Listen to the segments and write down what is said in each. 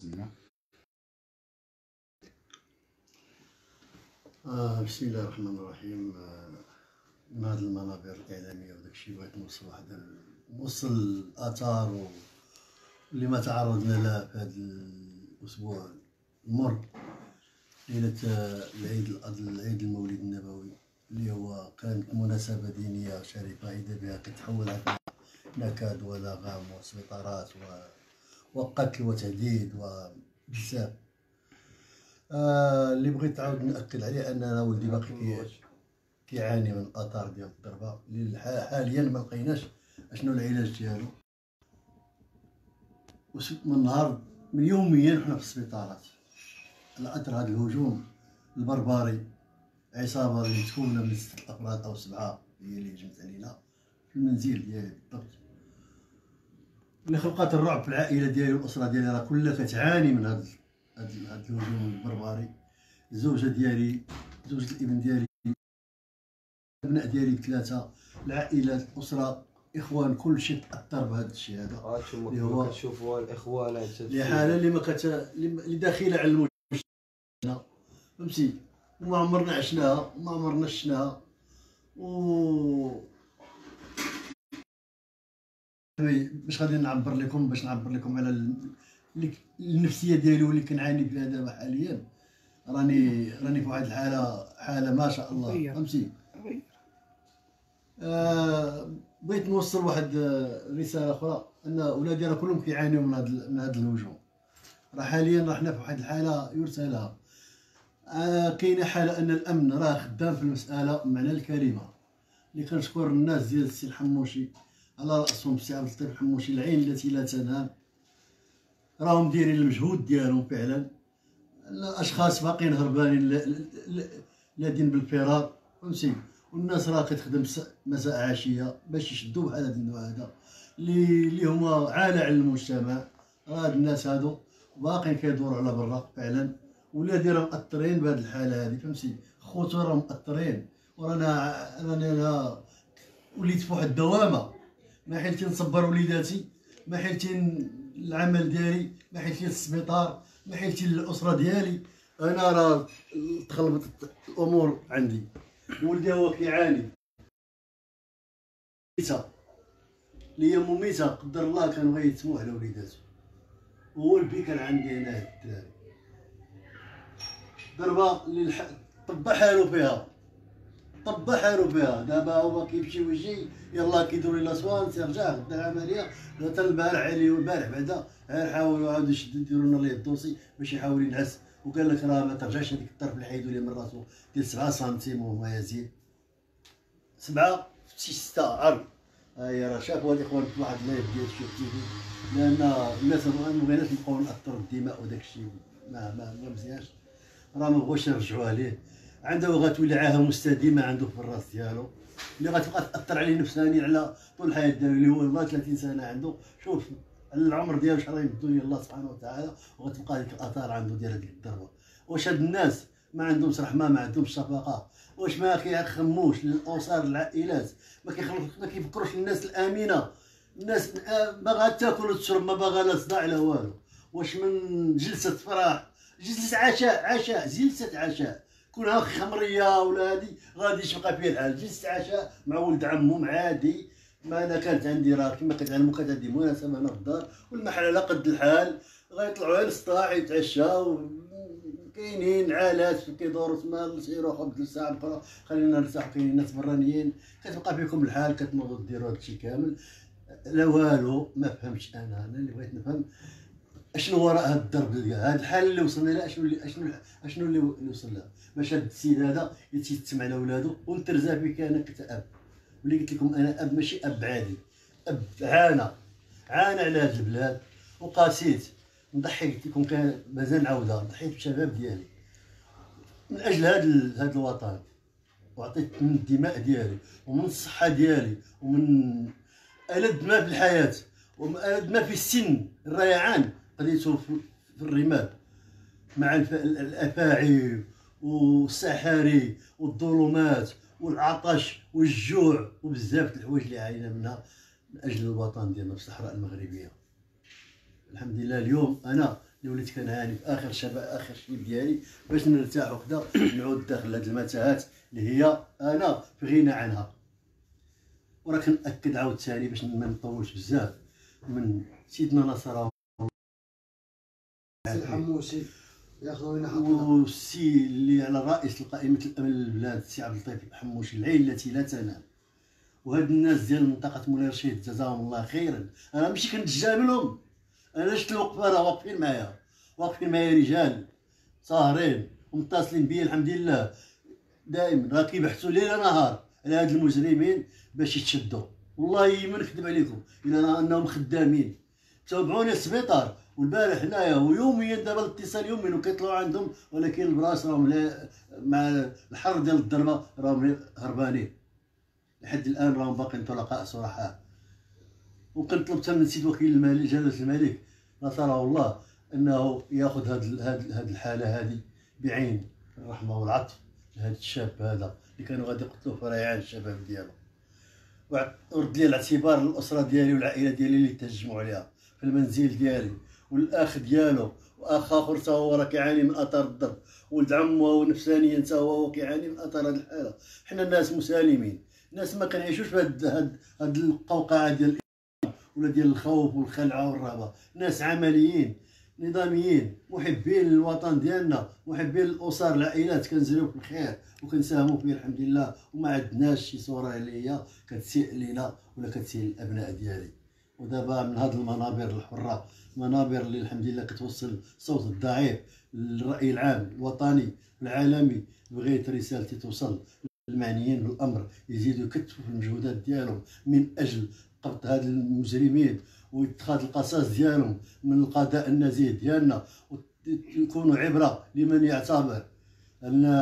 بسم الله الرحمن الرحيم. من هاد المنابر الاعلاميه وداكشي بغيت نوصل الاثار اللي ما تعرضنا له في هذا الاسبوع المر، ليله العيد المولد النبوي، اللي هو كانت مناسبه دينيه شريفه اذا بها كتحول على نكد ولغم وسبيطارات وقتل وتهديد وبزاف. اللي بغيت عاود ناكد عليه ان انا ولدي باقي كيعاني من الاثار ديال الضربه اللي حاليا ما لقيناش اشنو العلاج ديالو. من يوميا حنا في السبيطارات على اثر هذا الهجوم البربري. عصابه اللي متكونه من 6 افراد او 7 هي اللي هجمت علينا في المنزل ديالي بالضبط، اللي خلقات الرعب في العائله ديالي والاسره ديالي، راه كلها كتعاني من هذا الهجوم البربري. الزوجه ديالي، زوجة الابن ديالي، الابناء ديالي 3، العائله، الاسره، اخوان، كل شيء تاثر بهذا الشيء هذا. اللي هو كتشوفوا الاخوان اللي حاله اللي داخله على المجتمع، فهمتي، وما عمرنا عشناها وما عمرنا شفناها. باش غادي نعبر لكم على النفسيه ديالي واللي كنعاني بها دابا حاليا. راني في واحد الحاله ما شاء الله، فهمتي. بغيت نوصل واحد رساله اخرى، ان ولادي راه كلهم كيعانيو من هذا الهجوم. راه حاليا حنا في واحد الحاله يرثى لها. كاينه حاله ان الامن راه خدام في المساله بمعنى الكلمه، اللي كنشكر الناس ديال السي الحموشي على راسهم السي عبد اللطيف الحموشي، العين التي لا تنام. راهم دايرين المجهود ديالهم فعلا. الاشخاص باقيين هربانين لادين بالفرار، فهمتي، والناس راه كتخدم مساء عشيه باش يشدوا بحال هذا النوع هذا اللي هما عالة على المجتمع. راه هاد الناس هادو باقيين كيدوروا على برا فعلا. ولادي راه مأثرين بهاد الحاله هادي، فهمتي، خوتو راه مأثرين. انا وليت في واحد الدوامه، ما حيلتي نصبر وليداتي، ما حيلتي العمل ديالي، ما حيلتي السبيطار، ما حيلتي الاسره ديالي. انا راه تخلبطت الامور عندي. ولدي هو كيعاني، ميته اللي هي مميته، قدر الله كان بغا يتسمو على وليداتو. هو البي كان عندي هنا الدراري، ضربه اللي طبا حالو فيها. دابا هو كيمشي ويجي، يلاه كيديروا لي لاسوان تيرجع غدا العمليه. حتى البارح علي والبارح بعدا حاولوا عاودوا يديروا لنا ليه الدوسي باش يحاول ينعس، وقال لك راه ما ترجعش هذيك الطرف اللي حيدوا ليه من راسو ديال 7 سنتيم وما يزيد 7 في 6 عرض. هاهي راه شافوا الاخوان في واحد اللايف ديال شوف تي في، لان الناس ما بغيناش نبقاو ناثروا الدماء وداك الشيء ما مزيانش. راه ما بغاوش نرجعوها ليه. عنده غتولي عاهه مستديمه عنده في الراس ديالو، اللي غتبقى تاثر عليه نفسانيا على طول الحياه ديالو، اللي هو الله 30 سنه عنده. شوف العمر ديالو شحال غيمدو ليه الله سبحانه وتعالى، وغتبقى هذيك الاثار عنده ديال هذيك الضربه. واش هاد الناس ما عندهمش رحمه، ما عندهمش شفقه؟ واش ما كيخموش للاسر العائلات؟ ما كيفكروش الناس الامينه، الناس باغا تاكل وتشرب، ما باغا لا صداع لا والو. واش من جلسه فرح، جلسه عشاء جلسه عشاء كونها خمريه ولا هادي غادي يبقى فيها الحال؟ جلسه عشاء مع ولد عمهم عادي. ما انا كانت عندي راه كما كتعلموا، كانت عندي مناسبه هنا في الدار والمحل على قد الحال، غيطلعوا على السطاح يتعشاو. كاينين عالات كيدوروا تما، سيروا خبز الساعه اخرى خلينا نرتاحوا. كاينين ناس برانيين، كتبقى فيكم الحال، كتنوضوا ديروا هادشي كامل. لا والو، ما فهمتش. انا اللي بغيت نفهم اشنو وراء هاد الضرب ديال هاد الحال اللي وصلنا لها. اشنو اللي وصل لها باش هاد السيد هذا يتيتم على ولادو ونترزا فيك انا كأب. واللي قلت لكم انا اب ماشي اب عادي، اب عانى على هاد البلاد وقاسيت. نضحي، قلت لكم كان مازال نعاودها، ضحيت بالشباب ديالي من اجل هاد الوطن، وعطيت من الدماء ديالي ومن الصحه ديالي ومن ألد ما في الحياه وألد ما في السن الريعان قضيته في الرمال مع الافاعي والسحاري والظلمات والعطش والجوع وبزاف د الحوايج اللي عانينا من اجل الوطن ديالنا في الصحراء المغربيه. الحمد لله اليوم انا اللي وليت كنعاني في اخر اخر شيب ديالي باش نرتاح وكذا نعود داخل هاد المتاهات اللي هي انا في غنى عنها. وراه كنأكد عاوتاني باش ما نطولش بزاف من سيدنا نصر الحموشي ياخذوا لنا حقنا، والسي اللي على رئيس قائمة الامن للبلاد السي عبد اللطيف الحموشي، العين التي لا تنام. وهاد الناس ديال منطقة مولاي رشيد جزاهم الله خيرا. انا ماشي كنتجاملهم، انا شفت الوقفة راه واقفين معايا رجال ساهرين ومتصلين بيا الحمد لله دائما، راه كيبحثوا ليل نهار على هاد المجرمين باش يتشدوا. والله ما نكذب عليكم الا انهم خدامين. تابعوني السبيطار والبارح هنايا ويوميا دابا الاتصال يوميا وكيطلعوا عندهم، ولكن البراس راهم مع الحر ديال الضربه راهم هربانين لحد الان، راهم باقيين طلقاء صرحاء. وكنطلب من سيد وكيل الملك جلاله الملك نصره الله انه ياخذ هاد الحاله هذه بعين الرحمه والعطف لهذا الشاب هذا اللي كانوا غادي يقتلوه في ريعان الشباب ديالو، ورد لي الاعتبار للاسره ديالي والعائله ديالي اللي تهجموا عليها في المنزل ديالي، والاخ ديالو واخ اخر حتى هو راه كيعاني من اثار الضرب، ولد عمو نفسانيا حتى هو كيعاني من اثار هذه الحاله. حنا ناس مسالمين، ناس ما كنعيشوش في هاد القوقعه ديال ولا ديال الخوف والخلعه والرهبه، ناس عمليين نظاميين محبين للوطن ديالنا، محبين للاسر العائلات، كنزريو في الخير وكنساهموا فيه الحمد لله، وما عندناش شي صوره اللي هي كتسيء لينا ولا كتسيء للابناء ديالي. ودابا من هاد المنابر الحره، منابر اللي الحمد لله كتوصل صوت الضعيف للراي العام الوطني والعالمي، بغيت رسالتي توصل للمعنيين بالامر يزيدوا يكثفوا في المجهودات ديالهم من اجل قبض هاد المجرمين واتخاذ القصاص ديالهم من القضاء النزيه ديالنا، ويكونوا عبره لمن يعتبر ان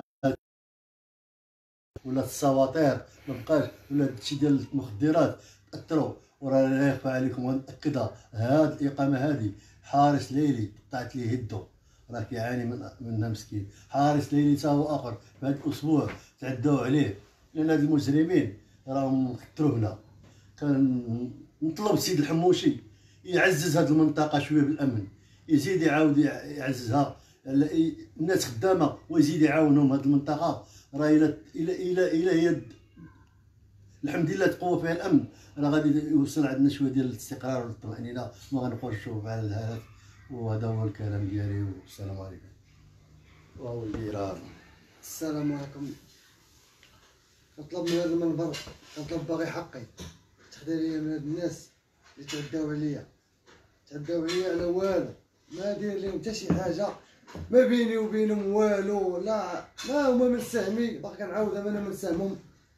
ولا السواطير ما بقاش ولا هادشي ديال المخدرات تاثروا. وراه لا يخفى عليكم ونأكدها، هاد الاقامه هذه حارس ليلي قطعت ليه يدو، راه كيعاني منها مسكين. حارس ليلي تا هو اخر في هاد الاسبوع تعداو عليه، لان هاد المجرمين راهم كثروا هنا. كنطلب السيد الحموشي يعزز هاد المنطقه شويه بالامن، يزيد يعاود يعززها، الناس خدامه ويزيد يعاونهم. هاد المنطقه راه الى هي الحمد لله تقوى فيها الامن، راه غادي يوصل عندنا شويه ديال الاستقرار والطمانينه، ما غنبقاوش نشوفوا بحال هذا. وهذا هو الكلام ديالي، والسلام عليكم. واو الجيران. السلام عليكم. كنطلب من هذا المنبر، كنطلب باغي حقي، تخدي ليا من هاد الناس اللي تعداو عليا على والو، ما داير لهم حتى شي حاجه، ما بيني وبينهم والو، لا ما هما من سهمي، باقي كنعاودها انا من سهمهم.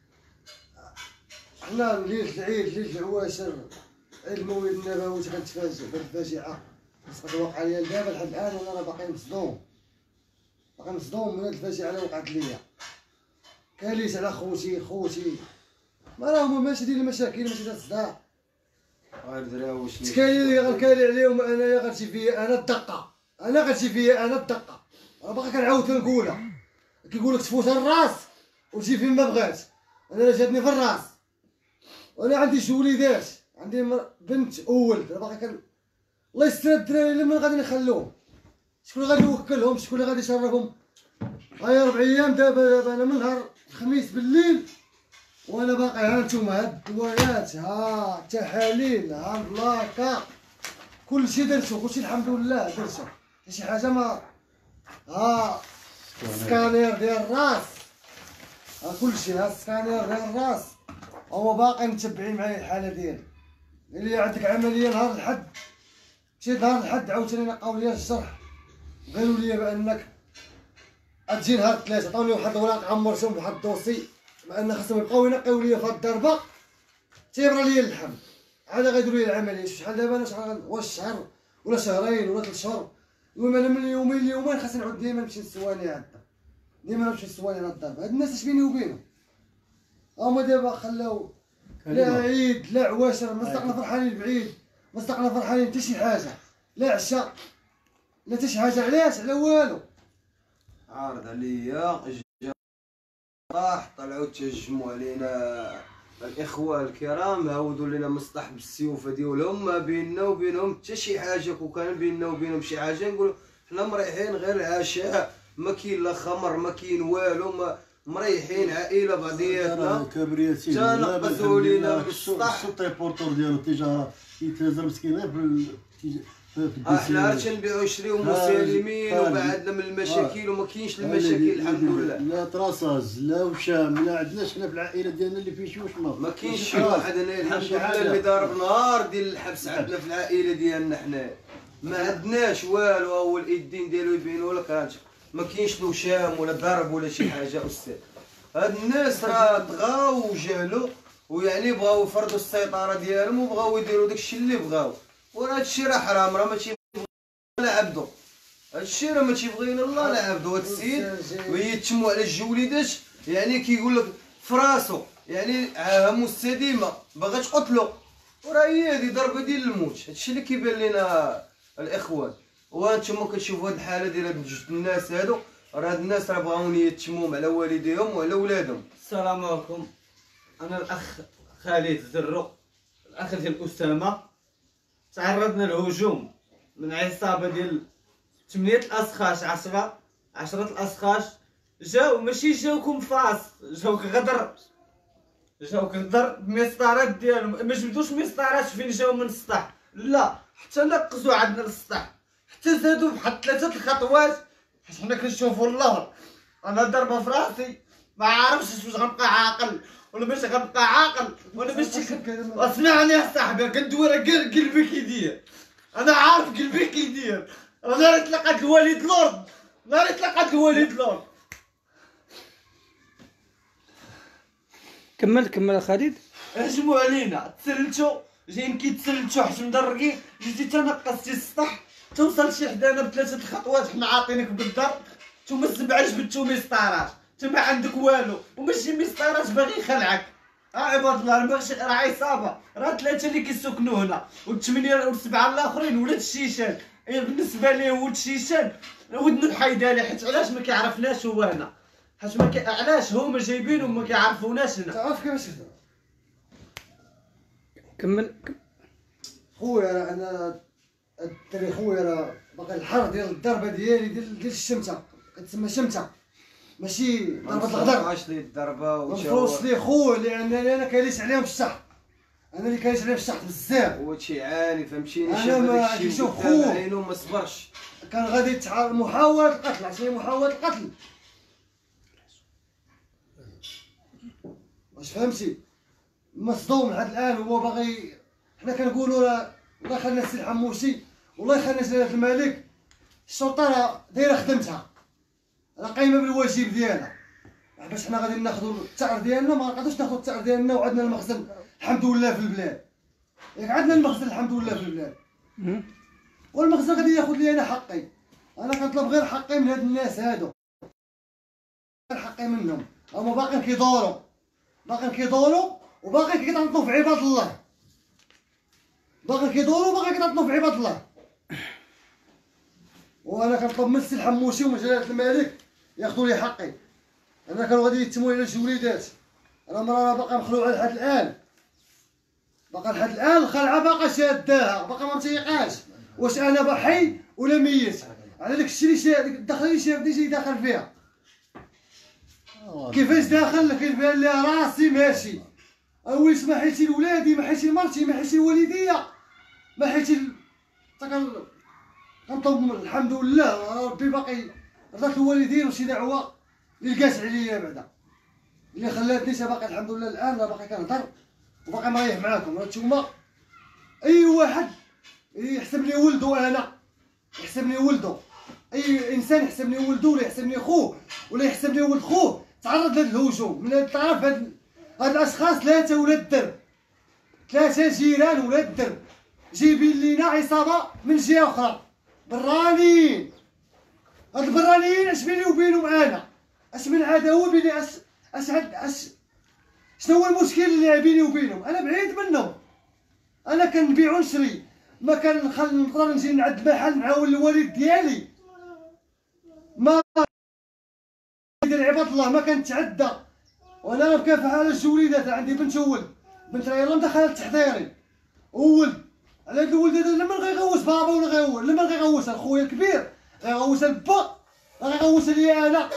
حنا ليلة العيد، ليلة العواشر، عيد المولد النبوي، كنتفاجئ بهاد الفاجعه اللي واقعه ليا دابا لحد الان، وانا باقي مصدوم من هاد الفاجعه اللي وقعت ليا. كاليس على خوتي ما راهم ماشي ديال المشاكل، ماشي ديال الصداع، غير دراو شنو تكالي غنكالي عليهم انايا، غتجي فيا انا الدقه، انا باقي كنعاود كنقولها. كيقولك تفوت الراس وتجي فين ما بغات، انا جاتني في الراس، وانا عندي شي وليدات، عندي بنت وولد، انا باقي الله يستر الدراري اللي من غادي نخلوهم، شكون اللي غادي يوكلهم، شكون اللي غادي يشرفهم. هاي 4 ايام دابا انا من نهار الخميس بالليل وانا باقي، ها نتوما هاد الدوايات، ها التحاليل، ها البلاكا، كلشي درتو، كلشي الحمد لله درتو، شي حاجه ما، ها سكانير ديال الراس، ها كلشي، ها السكانير ديال الراس، هما باقي متبعين معايا الحاله ديالي. اللي عندك عمليه نهار الحد، مشيت نهار الحد عاوتاني نقاو ليا الجرح، قالوا لي بانك غتجي نهار 3، عطاوني واحد الوراق عمرتهم بواحد الدوسي بان خاصهم يبقاو ينقيو ليا في هاد الضربه تيبرى ليا اللحم، عاد غيديروا لي العمليه. شحال دابا انا، شحال واش شهر ولا شهرين ولا 3 شهور، المهم انا من يومين ليومين خاصني نعود ديما نمشي للسواني عاد، ديما نمشي للسواني على الضرب. هاد الناس اش بيني وبينهم، هما دابا خلاو لا عيد لا عواشر، مصدقنا فرحانين بعيد، مصدقنا فرحانين حتى شي حاجه، لا عشا لا حتى شي حاجه. علاش؟ على والو. عارض عليا طاح، طلعوا تهجموا علينا الاخوه الكرام عاودوا لنا مصطح بالسيوفه ديالهم، ما بيننا وبينهم حتى شي حاجه. كون كان بيننا وبينهم شي حاجه نقولوا حنا مريحين غير العشاء، ما كاين لا خمر ما كاين والو، مريحين عائله بعضياتنا. كبرياتي تنقصوا لينا بالسطح. السطح بورتور ديالو التجاره كيتهزر مسكينه احنا عاد تنبيعو نشريو مسالمين وبعدنا من المشاكل، وما كاينش المشاكل الحمد لله. لا طراساج لا وشام لا عندناش حنا في العائله ديالنا اللي فيه شي وشمه. ما كاينش شي واحد هنا الحمد لله اللي ضارب نهار ديال الحبس عندنا في العائله ديالنا. حنا ما عندناش والو، هو الايدين ديالو يبينوا لك راجل ما كاينش له شام ولا ضرب ولا شي حاجه. استاذ هاد الناس راه طغاو وجهلوا، ويعني بغاو يفرضوا السيطره ديالهم وبغاو يديروا داكشي اللي بغاو، وراه هادشي راه حرام، راه ماشي لا عبدو، هادشي راه ما تيبغينا الله لا عبدو. هاد السيد ويتشموا على الجوليدات، يعني كيقول لك فراسو يعني عاهه مستديمه باغا تقتلو، وراه هي هادي ضربه ديال الموت. هادشي اللي كيبان لينا الاخوان. وانتم كتشوفوا هاد الحاله ديال هاد جوج الناس هادو، راه هاد الناس راه بغاوني يتشموهم على والديهم وعلى ولادهم. السلام عليكم، انا الاخ خالد زرو، الاخ ديال اسامه. تعرضنا لهجوم من عصابه ديال 8 الاشخاص، 10 الاشخاص. جاو ماشي جاوكم فاس، جاوك غدر بمسطرات ديالهم. ما جبدوش مسطرات فين جاو من السطح، لا حتى نقصوا عندنا للسطح، حتى زادوا بواحد 3 الخطوات حيت حنا كنشوفوا اللور. انا ضربه في راسي ما عارفش واش غنبقى عاقل ولا ماشي غنبقى عاقل ولا ماشي. اسمعني اصاحبي، كندوي راه قلبي كيدير، انا عارف قلبي كيدير. نهار تلقات الوالد لورد، كمل خالد. هجموا علينا، تسللتو، جايين كيتسللتو حيت مدرقين. جيتي تنقصتي السطح، توصل شي حدانا ب3 الخطوات، حنا عاطينك بالضرب. نتوما 7 جبدتو مسطرات، نتا ما عندك والو، وماشي مسطرات باغي يخلعك. عباد الله راه عصابه، راه 3 اللي كيسكنوا هنا، و8 و7 الاخرين ولاد الشيشان. بالنسبه ليه ولد الشيشان ودنو الحيده ليه، حيت علاش ما كيعرفناش هو هنا، حيت علاش هما جايبين وما كيعرفوناش هنا. تعرف كيفاش هذا كمل. خويا؟ راه انا الدري خويا راه باقي الحر ديال الضربه ديالي ديال الشمته، كتسمى شمته ماشي ضربه الغدر. ما لي الضربه ما مفروش لي خويا، لان انا كاليش عليهم في الشحط، انا اللي كاليش عليهم في الشحط بزاف. هو شي عاني فهمتيني، أنا شاف ما هادشي كيشوف قدام خوه. عينو ما صبرش. كان غادي محاولة القتل، عشان محاولة القتل، واش فهمتي؟ مصدوم لحد الان. هو باغي، حنا كنقولوا راه الله يخلينا السي الحموشي والله يخلينا جلاله الملك، الشرطه راه دايره خدمتها، راه قايمه بالواجب ديالها. باش حنا غادي ناخذوا الثأر ديالنا، ما نقدروش ناخذوا الثأر ديالنا وعندنا المخزن الحمد لله في البلاد. ياك عندنا المخزن الحمد لله في البلاد، والمخزن غادي ياخذ لي انا حقي. انا كنطلب غير حقي من هاد الناس هادو، غير حقي منهم. هما باقيين كيدوروا وباقيين كيتنطوا في عباد الله، باقيين كيدوروا وباقيين كيتنطوا في عباد الله. وانا كنطلب من السي الحموشي ومن جلاله الملك ياخذوا لي حقي. انا كانوا غادي يتموا على الجوليدات، انا مرة باقا مخلوعه لحد الان، الخلعه باقا شاداها، باقا ما متيقاش واش انا بحي ولا ميت، على داك الشيء اللي الدخله اللي شاف جاي داخل فيها. كيفاش داخل؟ كيبان لي راسي ماشي، اوليت ما حيتي لولادي، ما حيتي لمرتي، ما حيتي لوالديا، ما حيتي كنطلب الحمد لله ربي باقي رضات الوالدين وشي دعوه اللي لقات عليا بعدا اللي خلاتني باقي الحمد لله الان راه باقي كنهضر وباقي مريح معاكم. نتوما اي واحد يحسبني ولدو، انا يحسبني ولدو، اي انسان يحسبني ولدو ولا يحسبني خوه ولا يحسبني ولد خوه تعرض لهذا الهجوم من هذا الطرف. هاد الاشخاص 3 ولاد الدرب، 3 جيران ولاد الدرب جايبين لينا عصابه من جهه اخرى، برانيين. هاد البرانيين اش بيني وبينهم انا؟ اش من عداوه بيني؟ شنو هو المشكل اللي بيني وبينهم؟ انا بعيد منهم، انا كنبيع ونشري، ما نقدر نجي نعد محل نعاون الوالد ديالي، ما ديال عباد الله ما كنتعدى. وانا مكافح على الجوليدات، عندي بنت وولد، بنت يلاه مدخله التحضيري وولد على هاد الولد هذا لما غيغوس بابا ولا غيغوس لما غيغوس خويا الكبير غيغوس البا غيغوس ليا انا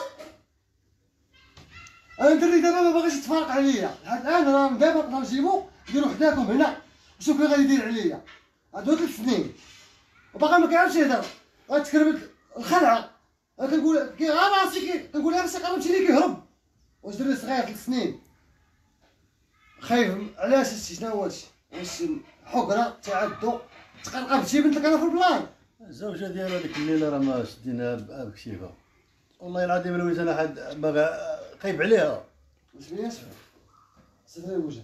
الدري دابا ما باغيش يتفارق عليا لحد الان راه دابا نقدر نجيبو نديرو حداكم هنا شوف كي غادي يدير عليا هادو 3 سنين وباقي ما كيعرفش يهضر غتكربت الخلعه كنقول كي راسي كنقول لها راسي قربتي لي كيهرب واش دري صغير 3 سنين خايف علاش هادشي شنو هو هادشي واش حقره تعدو تقرقب شي بنت لك انا في البلان الزوجه ديالها ديك الليله راه ما شديناها بكشيفه والله العظيم لويت انا حد باغي خايب عليها واش بيا سفري الوجه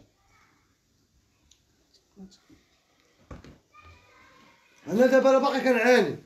انا دابا راه باقي كنعاني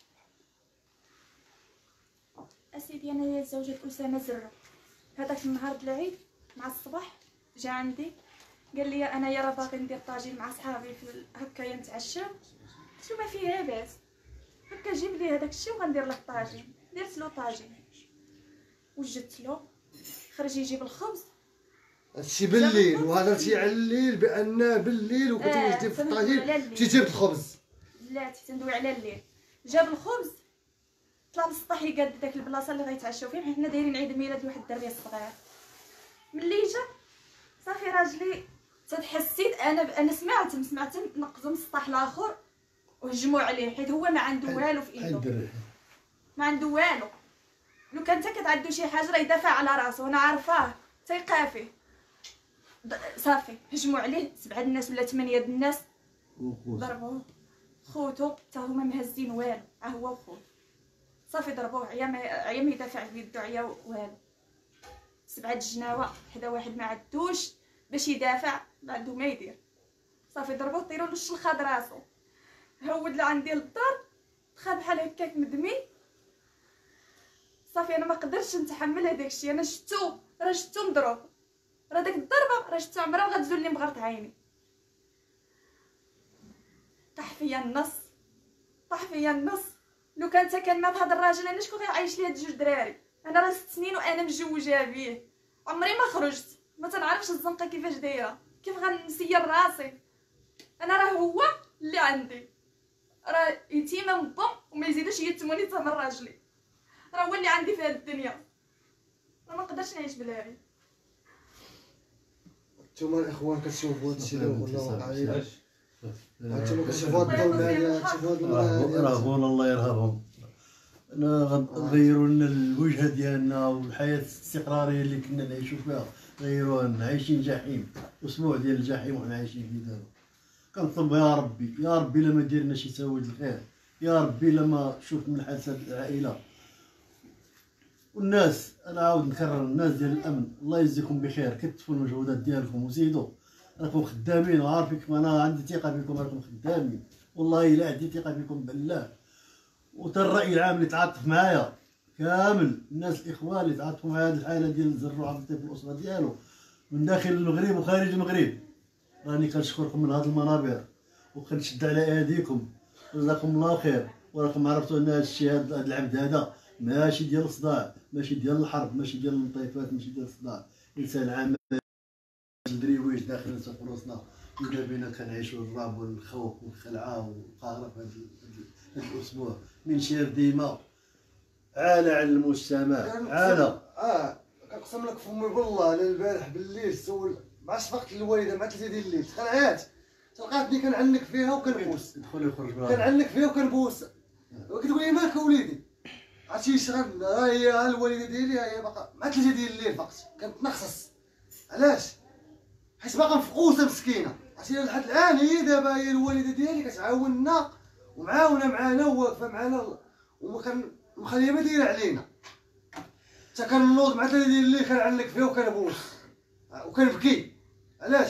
اسيدي انا هي زوجة اسامه زرو. هذاك النهار د العيد مع الصباح جا عندي قال لي انا يا راه باغي ندير طاجين مع صحابي في هكايا نتعشى. قلت له ما فيها باس هكا جيب لي هذاك الشيء وغندير لك طاجين. درت له طاجين وجدت له خرج يجيب الخبز. هادشي بالليل وهضرتي على الليل بان بالليل وكنت وجدتي في الطاجين مشيتي جبت الخبز. بلاتي تندوي على الليل. جاب الخبز طلع للسطح يقاد داك البلاصه اللي غيتعشاو فيه حنا دايرين عيد ميلاد لواحد الدربيه الصغير. ملي جا صافي راجلي تحسيت انا سمعت نقزوا من السطح الاخر وهجموا عليه حيت هو ما عنده والو في ايده ما عنده والو. لو كان حتى كتعدو شي حاجه راه يدافع على راسو انا عارفاه تيقع فيه. صافي هجموا عليه 7 الناس ولا 8 د الناس ضربوه. خوتو حتى هما مهزين والو هو وخوت صافي ضربوه عيا ما يدافع بيدو عيا والو. 7 الجناوه حدا واحد ما عندوش باش يدافع ما عنده ما يدير. صافي ضربوه طيروا له الشلخه دراسو هود لعندي للدار دخل بحال هكاك مدمي. صافي انا ما قدرتش نتحمل هذاك الشيء. انا شفتو مضروب راه داك الضربه راه شفتو عمرها ما غتزول لي مغرت عيني. طاح فيا النص. لو كان حتى كان مات هذا الراجل انا شكون غيعيش لي هاد 2 دراري. انا راه 6 سنين وانا مجوجه بيه عمري ما خرجت ما تنعرفش الزنقه كيفاش دايره كيف غنسير راسي. انا راه هو اللي عندي راه يتيمه من الضم وما يزيدوش يتموني حتى من راجلي. راه هو اللي عندي في هاد الدنيا راه ما نقدرش نعيش بلاري. نتوما الاخوان كتشوفوا هادشي اللي ولا واقع علينا نتوما كتشوفوا هاد الضوء كتشوفوا هاد راه الله يرحمهم غيروا لنا الوجهه ديالنا والحياه الاستقراريه اللي كنا نعيشوا فيها غيروها لنا. عايشين جحيم اسبوع ديال الجحيم وحنا عايشين فيه دابا. كنطلب يا ربي الا ما ديرنا شي سواد الخير يا ربي الا ما شوف من حال العائله والناس. انا عاود نكرر الناس ديال الامن الله يجزيكم بخير كتفوا المجهودات ديالكم وزيدوا راكم خدامين وعارفين انا عندي ثقه بكم راكم خدامين والله الا عندي ثقه بكم بالله. وتا الراي العام اللي تعاطف معايا كامل الناس الاخوان اللي تعاطفوا مع هذه الحاله ديال الزروعه في الاسره ديالو من داخل المغرب وخارج المغرب راني كنشكركم من هذه المنابر وكنشد على ايديكم جزاكم الله خير. وراكم عرفتوا ان هذا الشيء هذا العبد هذا ماشي ديال الصداع ماشي ديال الحرب ماشي ديال المطيفات ماشي ديال الصداع. انسان عام دريويش داخل سوق راسنا ولا بينا كنعيشوا الرعب والخوف والخلعه والقهر في هذا الاسبوع من شير ديما عالة على المجتمع عالة. كنقسم لك فمي بالله انا البارح بالليل سول مع شفقت الوالده مع 3 ديال الليل تخلعات تلقاتني كنعنك فيها وكنبوس يدخل يخرج كنعنك فيها وكنبوس كتقول لي مالك وليدي عرفتي شغل هي الوالده ديالي هي باقا مع 3 ديال الليل فقط كنتنخصص. علاش؟ حيت باقا مفقوسه مسكينه عرفتي لحد الان هي دابا هي الوالده ديالي كتعاوننا ومعاونه معانا وواقفه معانا وما مخليه ما دايره علينا. حتى كنوض مع 3 ديال الليل كنعنك فيها وكنبوس وكنبكي. علاش؟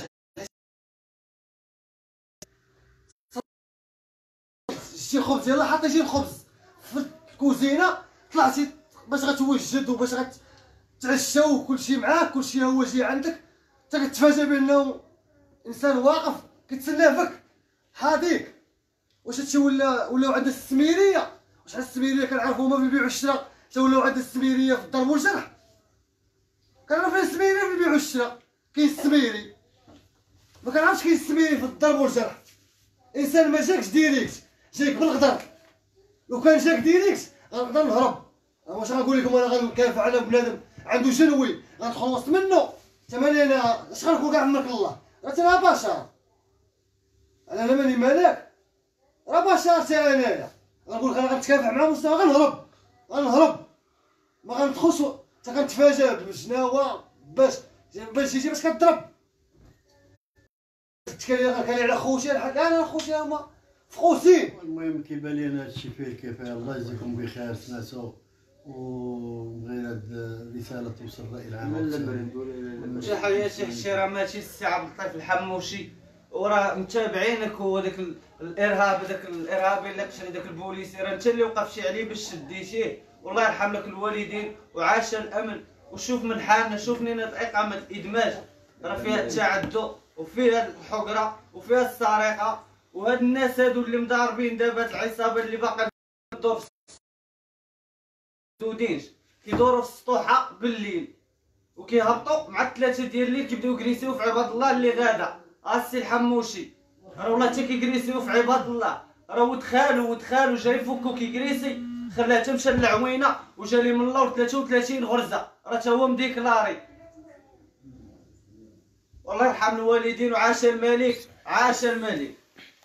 شتي الخبز يلاه حطيتي الخبز في الكوزينه طلعتي باش غتوجد وباش غتعشاو وكلشي معاك كلشي هو جاي عندك حتى كتفاجئ بانه انسان واقف كيتسنى فيك حاضيك. واش هادشي ولاو عندنا السميريه واش على السميريه كنعرفوا هما في البيع والشراء حتى ولاو عندنا السميريه في الضرب والجرح. كنعرف السميريه في البيع والشراء كاين السميري ما كنعرفش كيستميني في الضرب والجرح. انسان ما جاكش ديريكت، جايك بالغدر. لو كان جاك ديريكت غنقدر نهرب. واش غنقول لكم انا غنكافح على بنادم عنده جنوي غندخل وسط منه؟ تماني انا اش غنقول كاع عمرك الله؟ راه بشر. انا ماني ملاك، راه بشر حتى انايا. غنقول لك انا غنتكافح مع مستوى، غنهرب ما غندخلش حتى غنتفاجا بالجناوه باش يجي باش كضرب. كان على خوتي الحق انا خوتي هما فخوسين. المهم كيبان لي انا هادشي فيه الكفايه. الله يجزيكم بخير سمعتو، وبغينا هاد الرساله توصل الراي العام. شي حاجه شي حشي راه ماشي السي عبد اللطيف الحموشي، وراه متابعينك. هو داك الارهاب، داك الارهابي اللي قشري داك البوليسي، راه انت اللي وقفتي عليه باش شديتيه. والله يرحم لك الوالدين وعاش الامن. وشوف من حالنا، شوف لينا اقامه الادماج، راه فيها التعدي وفيها الحقره وفيها السرقه. وهاد الناس هادو اللي مضاربين دابا، العصابه اللي باقا تدور في السودينش، كيدوروا في السطوحه بالليل وكيهبطوا مع 3 ديال الليل كيبداو يجريسيو في عباد الله اللي غادا. السي الحموشي راه والله حتى كيجريسيو في عباد الله. راه ولد خالو جاي يفكو كيجريسي، خلاه حتى مشى للعوينه وجا لي من اللور 33 غرزه، راه تا هو مديكلاري. والله يرحم الوالدين وعاش الملك، عاش الملك.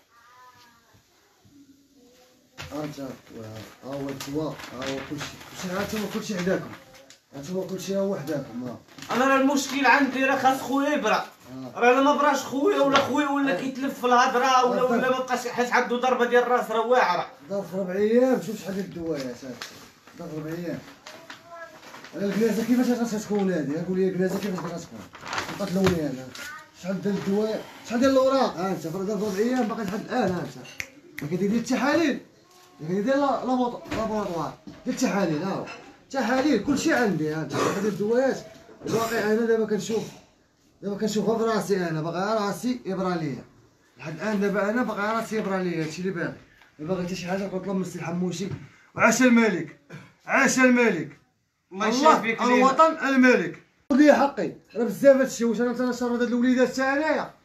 انت ها هو التوا، ها هو كلشي هانتوما كلشي حداكم، هانتوما كلشي ها هو حداكم. انا راه المشكل عندي راه خاص خويا يبرا. راه الا ما براش خويا ولا كيتلف في الهضره ولا ما بقاش حيت عنده ضربه ديال الراس راه واعره. ضرب في 4 ايام، شوف شحال ديال الدوايا صافي. ضرب في 4 ايام. انا الكنازه كيفاش غتكون هادي؟ قول لي الكنازه كيفاش غتكون؟ قتلوني انا. شحال ديال الدوايا، شحال ديال الاوراق؟ انت ضرب في 4 ايام باقي لحد الان. انت ما كدير التحاليل، كدير لابوطوار ديال التحاليل. ها هو تحاليل كلشي عندي. انت ديال الدوايات الواقع. انا دابا كنشوفها براسي، انا باغي راسي يبرا ليا لحد الان. دابا انا باغي راسي يبرا ليا، هادشي اللي باغي. ما باغي حتى شي حاجه كنطلب من السي الحموشي. وعاش الملك، عاش الملك، الله يشافيك الوطن الملك. خذ لي حقي. راه بزاف هادشي. واش انا تنشر هاد الوليدات حتى انايا؟